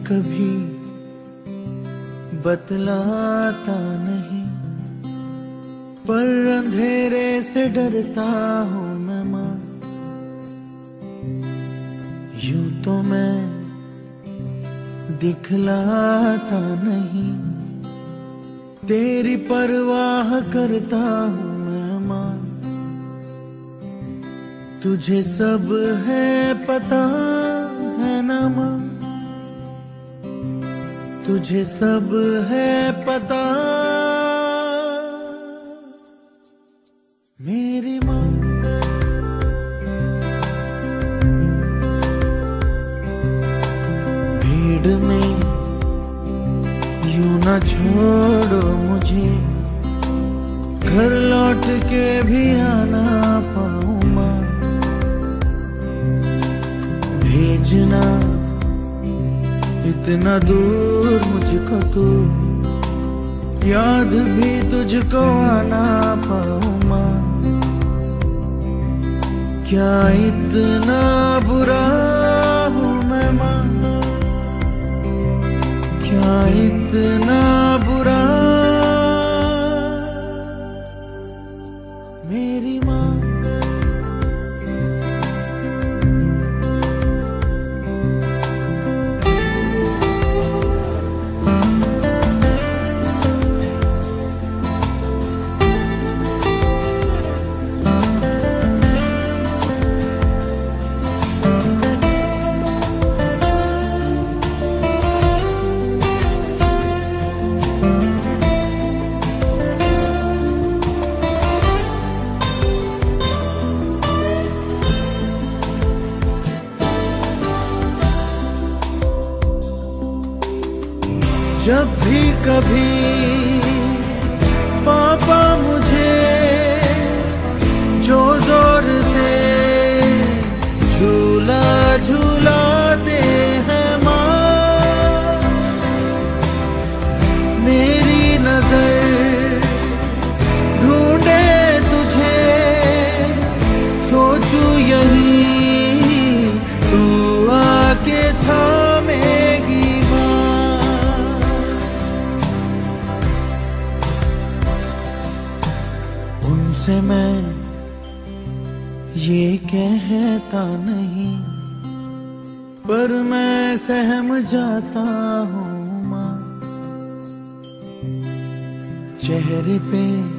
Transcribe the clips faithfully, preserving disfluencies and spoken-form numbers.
कभी बतलाता नहीं, पर अंधेरे से डरता हूँ मैं माँ। यूं तो मैं दिखलाता नहीं, तेरी परवाह करता हूँ मैं माँ। तुझे सब है पता है ना माँ, तुझे सब है पता मेरी माँ। भीड़ में यूं ना छोड़ो मुझे, घर लौट के भी आना पाऊँ माँ। भेजना इतना दूर मुझको तू, याद भी तुझको आना पाऊँ माँ। क्या इतना बुरा हूँ मैं माँ, क्या इतना बुरा मेरी माँ। जब भी कभी पापा मुझे जो जोर से झूला झूलाते हैं माँ, मेरी नजर ढूंढे तुझे, सोचूं यही तू आके थामेगी। उनसे मैं ये कहता नहीं, पर मैं सहम जाता हूँ माँ। चेहरे पे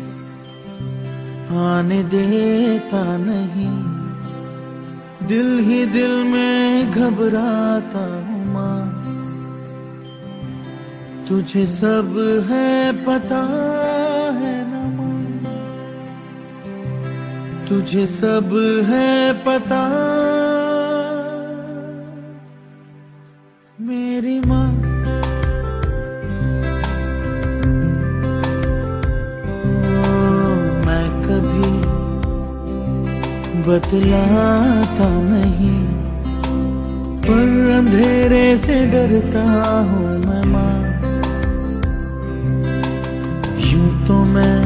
आने देता नहीं, दिल ही दिल में घबराता हूँ माँ। तुझे सब है पता है ना माँ, तुझे सब है पता मेरी माँ। ओ, मैं कभी बतलाता नहीं, पर अंधेरे से डरता हूँ मैं माँ। यूं तो मैं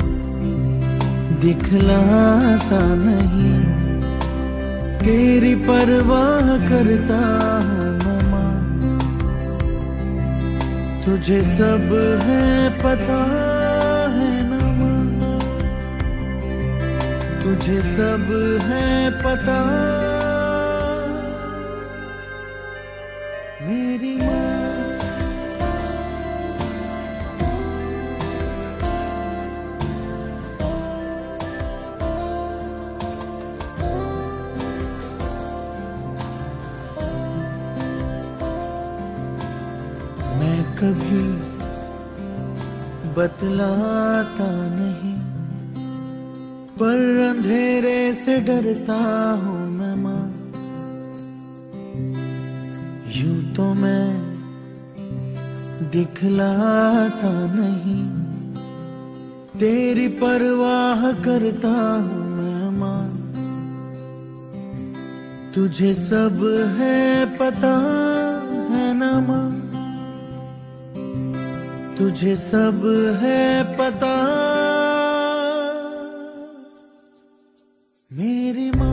दिखलाता नहीं, तेरी परवाह करता हूँ मैं माँ। तुझे सब है पता है ना माँ, तुझे सब है पता मेरी माँ। मैं कभी बतलाता नहीं, पर अंधेरे से डरता हूँ मैं माँ। यूं तो मैं दिखलाता नहीं, तेरी परवाह करता हूँ मैं माँ। तुझे सब है पता है ना माँ, तुझे सब है पता मेरी माँ।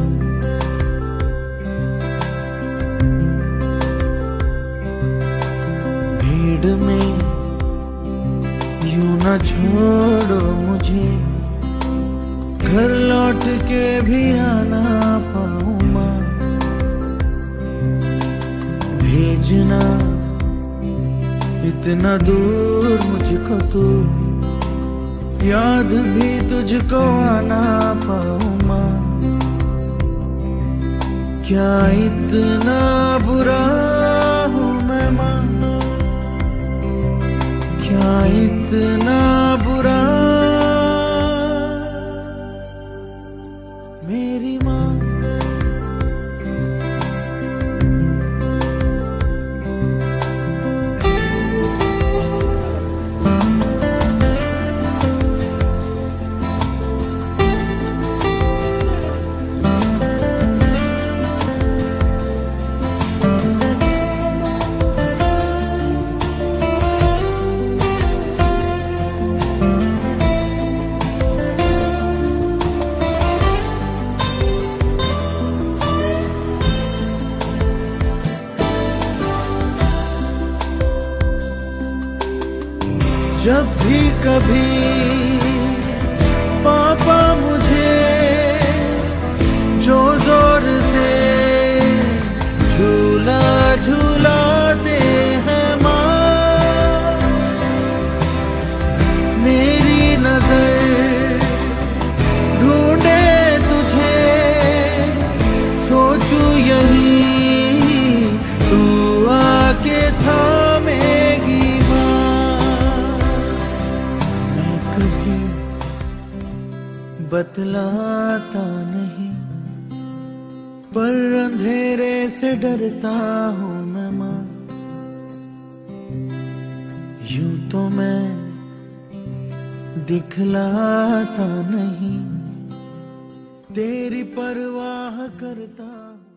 के भी आना पाऊं माँ, भेजना इतना दूर मुझको तू, याद भी तुझको आना पाऊं माँ। क्या इतना बुरा हूँ मैं माँ, क्या इतना बुरा मेरी माँ। जब भी कभी पापा मुझे जो जोर से झूला झूलाते हैं माँ, मेरी नजर ढूंढे तुझे, सोचूं यही तू आके थामेगी बतलाता नहीं, पर अंधेरे से डरता हूँ मैं माँ। यूं तो मैं दिखलाता नहीं, तेरी परवाह करता हूँ।